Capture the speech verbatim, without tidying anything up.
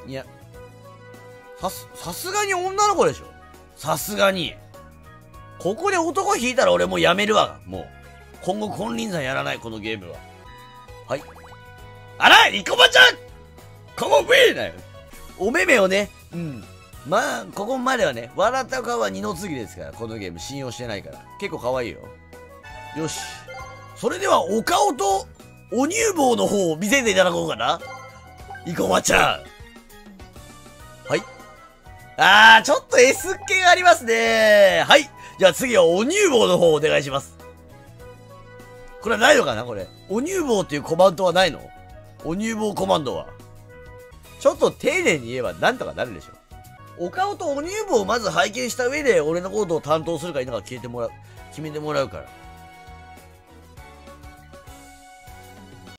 いや、さす、さすがに女の子でしょ。さすがに。ここで男引いたら俺もうやめるわ。もう。今後金輪際やらない、このゲームは。はい。あら生駒ちゃんここウィーだよ。お目目をね、うん。まあ、ここまではね、笑った顔は二の次ですから、このゲーム信用してないから。結構可愛いよ。よし。それでは、お顔と、お乳房の方を見せていただこうかな。生駒ちゃん。はい。あー、ちょっと S っ気がありますね。はい。じゃあ次はお乳房の方お願いします。これはないのかなこれ。お乳房っていうコマンドはないの？お乳房コマンドは。ちょっと丁寧に言えばなんとかなるでしょ。お顔とお乳房をまず拝見した上で俺のことを担当するか否か決めてもらう、決めてもらうから。